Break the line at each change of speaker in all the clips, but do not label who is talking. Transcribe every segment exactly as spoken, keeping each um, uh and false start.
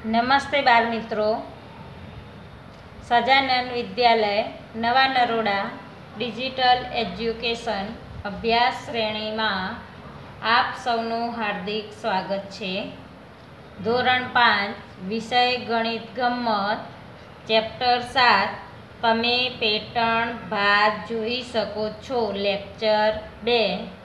નમસ્તે બાળ મિત્રો, સજાનંદ વિદ્યાલય નવા નરોડા ડિજિટલ એજ્યુકેશન અભ્યાસ શ્રેણીમાં આપ સૌનું હાર્દિક સ્વાગત છે. ધોરણ પાંચ વિષય ગણિત ગમ્મત ચેપ્ટર સાત તમે પેટર્ન ભાત જોઈ શકો છો. લેક્ચર બે.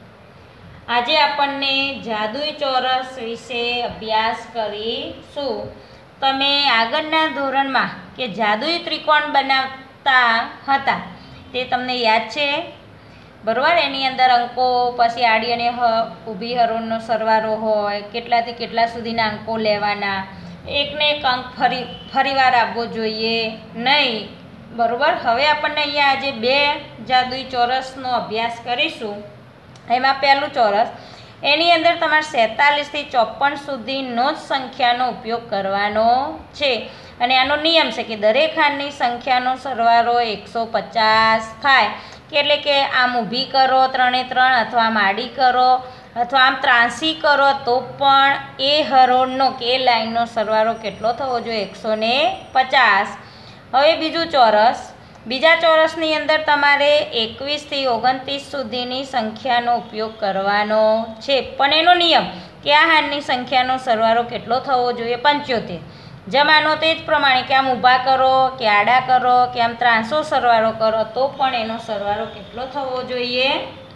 આજે આપણને જાદુઈ ચોરસ વિશે અભ્યાસ કરીશું. તમે આગળના ધોરણમાં કે જાદુઈ ત્રિકોણ બનાવતા હતા તે તમને યાદ છે બરાબર? એની અંદર અંકો, પછી આડી અને ઊભી હરોળનો સરવાળો હોય, કેટલાથી કેટલા સુધીના અંકો લેવાના, એકને એક અંક ફરી ફરીવાર આપવો જોઈએ નહીં બરાબર. હવે આપણને અહીંયા આજે બે જાદુઈ ચોરસનો અભ્યાસ કરીશું. એમાં પહેલું ચોરસ, એની અંદર તમારે સેતાલીસથી ચોપન સુધીનો જ સંખ્યાનો ઉપયોગ કરવાનો છે. અને આનો નિયમ છે કે દરેક ખાંડની સંખ્યાનો સરવાળો એકસો પચાસ થાય. કે એટલે કે આમ ઊભી કરો ત્રણે ત્રણ, અથવા આમ આડી કરો, અથવા આમ ત્રાંસી કરો તો પણ એ હરોળનો કે એ લાઈનનો સરવાળો કેટલો થવો જોઈએ? એકસો ને પચાસ. હવે બીજું ચોરસ, બીજા ચોરસની અંદર તમારે એકવીસથી ઓગણત્રીસ સુધીની સંખ્યાનો ઉપયોગ કરવાનો છે. પણ એનો નિયમ કે આ હાંડની સંખ્યાનો સરવાળો કેટલો થવો જોઈએ? પંચોતેર. જમાનો તે જ પ્રમાણે કે આમ ઊભા કરો કે આડા કરો કે આમ ત્રાંસો સરવાળો કરો તો પણ એનો સરવાળો કેટલો થવો જોઈએ?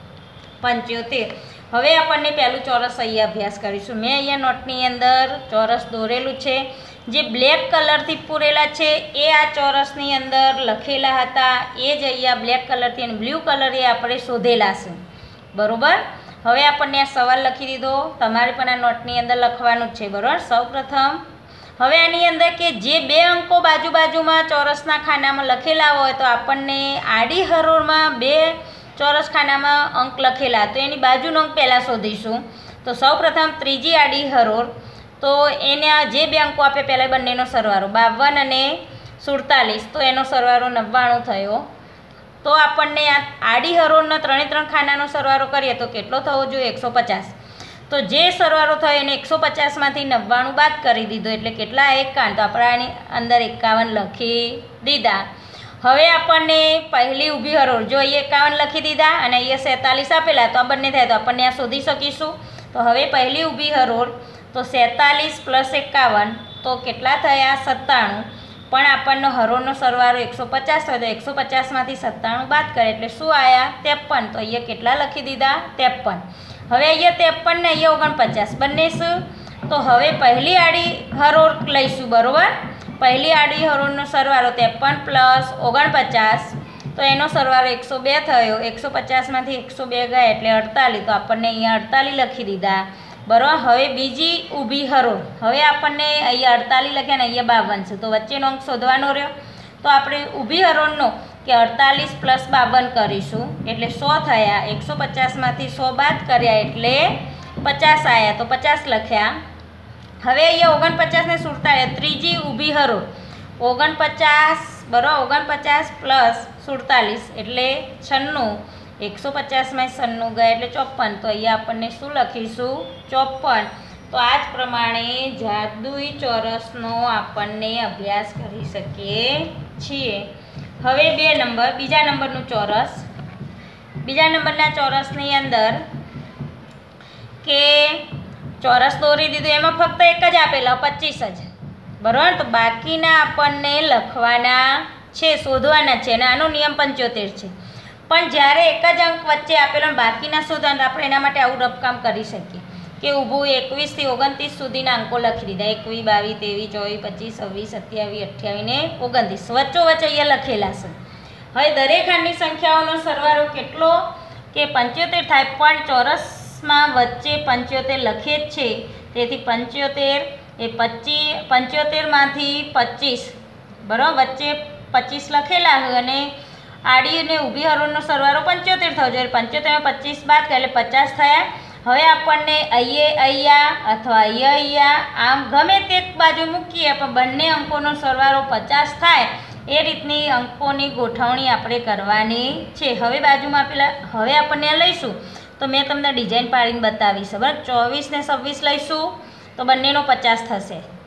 પંચોતેર. હવે આપણને પહેલું ચોરસ અહીંયા અભ્યાસ કરીશું. મેં અહીંયા નોટની અંદર ચોરસ દોરેલું છે. જે બ્લેક કલરથી પૂરેલા છે એ આ ચોરસની અંદર લખેલા હતા, એ જ અહીંયા બ્લેક કલરથી અને બ્લુ કલર એ આપણે શોધેલા છે બરાબર. હવે આપણને આ સવાલ લખી દીધો, તમારે પણ આ નોટની અંદર લખવાનું જ છે બરાબર. સૌ પ્રથમ હવે આની અંદર કે જે બે અંકો બાજુ બાજુમાં ચોરસના ખાનામાં લખેલા હોય તો આપણને આડી હરોળમાં બે ચોરસ ખાનામાં અંક લખેલા, તો એની બાજુનો અંક પહેલાં શોધીશું. તો સૌ પ્રથમ ત્રીજી આડી હરોળ, તો એને જે બે અંકો આપે પહેલાં બંનેનો સરવાળો બાવન અને સુડતાલીસ, તો એનો સરવાળો નવ્વાણું થયો. તો આપણને આ આડી હરોળનો ત્રણે ત્રણ ખાનાનો સરવાળો કરીએ તો કેટલો થવો જોઈએ? એકસો પચાસ. તો જે સરવાળો થયો એને એકસો પચાસમાંથી નવ્વાણું બાદ કરી દીધો એટલે કેટલા? એકાવન. તો આપણે આની અંદર એકાવન લખી દીધા. હવે આપણને પહેલી ઊભી હરોળ, જો અહીંયા એકાવન લખી દીધા અને અહીંયા સેતાલીસ આપેલા, તો આ બંને થાય તો આપણને આ શોધી શકીશું. તો હવે પહેલી ઊભી હરોળ, તો સેતાલીસ પ્લસ એકાવન તો કેટલા થયા? સત્તાણું. પણ આપણનો હરોળનો સરવાળો એકસો પચાસ થયો તો એકસો પચાસમાંથી સત્તાણું બાદ કરે એટલે શું આવ્યા? ત્રેપન. તો અહીંયા કેટલા લખી દીધા? ત્રેપન. હવે અહીંયા ત્રેપન ને અહીંયા ઓગણપચાસ બંને શું? તો હવે પહેલી આડી હરોળ લઈશું બરાબર. પહેલી આડી હરોળનો સરવાળો ત્રેપન પ્લસ ઓગણપચાસ, તો એનો સરવાળો એકસો બે થયો. એકસો પચાસમાંથી એકસો બે ગયા એટલે અડતાલીસ, તો આપણને અહીંયા અડતાલીસ લખી દીધા બરાબર. હવે બીજી ઊભી હરોળ, હવે આપણને અહીંયા અડતાલીસ લખ્યા ને અહીંયા બાવન છે, તો વચ્ચેનો અંક શોધવાનો રહ્યો. તો આપણે ઊભી હરોળનો કે અડતાલીસ પ્લસ બાવન કરીશું એટલે સો થયા. એકસો પચાસમાંથી સો બાદ કર્યા એટલે પચાસ આવ્યા, તો પચાસ લખ્યા. હવે અહીંયા ઓગણપચાસ ને સુડતાલીસ, ત્રીજી ઊભી હરોળ, ઓગણપચાસ બરાબર. ઓગણપચાસ પ્લસ સુડતાલીસ એટલે છન્નું. એકસો પચાસમાં છન્નું ગયા એટલે ચોપન, તો અહીંયા આપણને શું લખીશું? ચોપન. તો આ જ પ્રમાણે જાદુઈ ચોરસનો આપણને અભ્યાસ કરી શકીએ છીએ. હવે બે નંબર, બીજા નંબરનું ચોરસ. બીજા નંબરના ચોરસની અંદર કે ચોરસ દોરી દીધું, એમાં ફક્ત એક જ આપેલા પચીસ જ બરાબર. તો બાકીના આપણને લખવાના છે, શોધવાના છે અને આનો નિયમ પંચોતેર છે. પણ જ્યારે એક જ અંક વચ્ચે આપેલો બાકીના શોધવાના, આપણે એના માટે આવું રફકામ કરી શકીએ કે ઊભું એકવીસથી ઓગણત્રીસ સુધીના અંકો લખી દીધા. એકવીસ, બાવીસ, ત્રેવીસ, ચોવીસ, પચીસ, છવ્વીસ, સત્યાવીસ, અઠ્યાવીસ ને ઓગણત્રીસ વચ્ચોવચ્ચ અહીંયા લખેલા છે. હવે દરેક ખાંડની સંખ્યાઓનો સરવાળો કેટલો? કે પંચોતેર થાય. પણ ચોરસમાં વચ્ચે પંચોતેર લખીએ જ છે, તેથી પંચોતેર એ પચીસ, પંચોતેરમાંથી પચીસ બરાબર, વચ્ચે પચીસ લખેલા હોય અને આડી અને ઊભી હરોળનો સરવાળો પંચોતેર થયો જોઈએ. પંચોતેરમાં પચીસ બાદ કરે એટલે પચાસ થયા. હવે આપણને અહીંયા અહીંયા અથવા અહીંયા અહીંયા આમ ગમે તે બાજુ મૂકીએ પણ બંને અંકોનો સરવાળો પચાસ થાય એ રીતની અંકોની ગોઠવણી આપણે કરવાની છે. હવે બાજુમાં આપેલા, હવે આપણને લઈશું તો મેં તમને ડિઝાઇન પાડીને બતાવીશ બરાબર. ચોવીસ ને છવ્વીસ લઈશું તો બંનેનો પચાસ થશે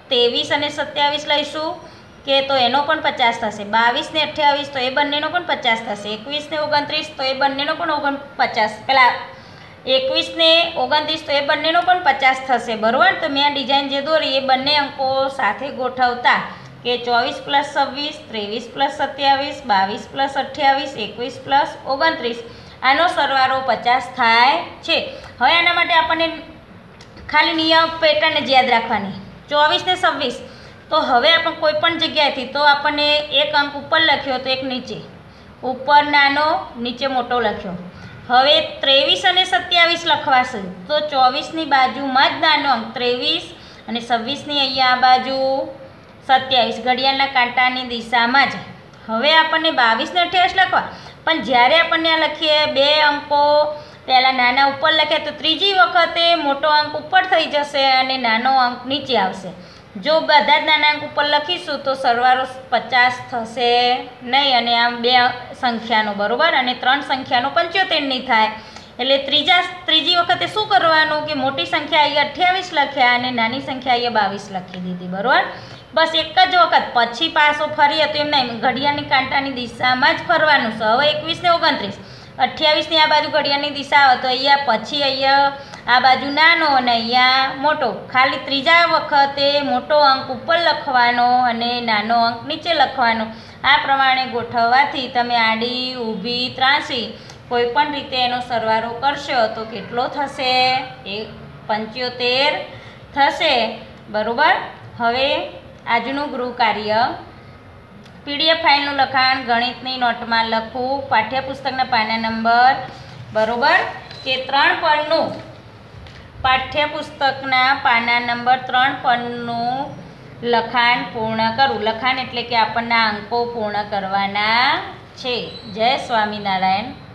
ત્રેવીસ અને સત્યાવીસ લઈશું કે તો એનો પણ પચાસ થશે, બાવીસ ને અઠ્યાવીસ તો એ બંનેનો પણ પચાસ થશે, એકવીસ ને ઓગણત્રીસ તો એ બંનેનો પણ ઓગણ પચાસ પેલા એકવીસ ને ઓગણત્રીસ તો એ બંનેનો પણ પચાસ થશે, બરાબર. તો મેં આ ડિઝાઇન જે દોરી એ બંને અંકો સાથે ગોઠવતા કે ચોવીસ પ્લસ છવ્વીસ, ત્રેવીસ પ્લસ સત્યાવીસ, બાવીસ પ્લસ અઠ્યાવીસ, એકવીસ પ્લસ ઓગણત્રીસ, આનો સરવાળો પચાસ થાય છે. હવે આના માટે આપણને ખાલી નિયમ પેટર્ન જ યાદ રાખવાની, ચોવીસ ને છવ્વીસ તો હવે આપણે કોઈ પણ જગ્યાએથી તો આપણને એક અંક ઉપર લખ્યો તો એક નીચે, ઉપર નાનો નીચે મોટો લખ્યો. હવે ત્રેવીસ અને સત્યાવીસ લખવાશે તો ચોવીસની બાજુમાં જ નાનો અંક ત્રેવીસ અને છવ્વીસની અહીંયા આ બાજુ સત્યાવીસ, ઘડિયાળના કાંટાની દિશામાં જ. હવે આપણને બાવીસ ને અઠ્યાવીસ લખવા, પણ જ્યારે આપણને આ લખીએ બે અંકો પહેલાં નાના ઉપર લખ્યા તો ત્રીજી વખતે મોટો અંક ઉપર થઈ જશે અને નાનો અંક નીચે આવશે. જો બધા જ નાના અંક ઉપર લખીશું તો સરવાળો પચાસ થશે નહીં અને આમ બે સંખ્યાનો, બરાબર, અને ત્રણ સંખ્યાનો પંચોતેરની થાય. એટલે ત્રીજા ત્રીજી વખતે શું કરવાનું કે મોટી સંખ્યા અહીંયા અઠ્યાવીસ લખ્યા અને નાની સંખ્યા અહીંયા બાવીસ લખી દીધી, બરાબર. બસ એક જ વખત, પછી પાછો ફરીએ તો એમ નહીં, ઘડિયાળની કાંટાની દિશામાં જ ફરવાનું છે. હવે એકવીસ ને ઓગણત્રીસ, અઠ્યાવીસની આ બાજુ ઘડિયાળની દિશા આવે તો અહીંયા પછી અહીંયા આ બાજુ નાનો અને અહીંયા મોટો, ખાલી ત્રીજા વખતે મોટો અંક ઉપર લખવાનો અને નાનો અંક નીચે લખવાનો. આ પ્રમાણે ગોઠવવાથી તમે આડી, ઊભી, ત્રાંસી કોઈ પણ રીતે એનો સરવાળો કરશો તો કેટલો થશે? એ પંચોતેર થશે, બરાબર. હવે આજનું ગૃહ કાર્ય, પીડીએફ ફાઇલનું લખાણ ગણિતની નોટમાં લખવું, પાઠ્યપુસ્તકના પાના નંબર, બરાબર, કે ત્રણ પરનું પાઠ્યપુસ્તકના પાના નંબર ત્રણ પરનું લખાણ પૂર્ણ કરવું. લખાણ એટલે કે આપણને અંકો પૂર્ણ કરવાના છે. જય સ્વામિનારાયણ.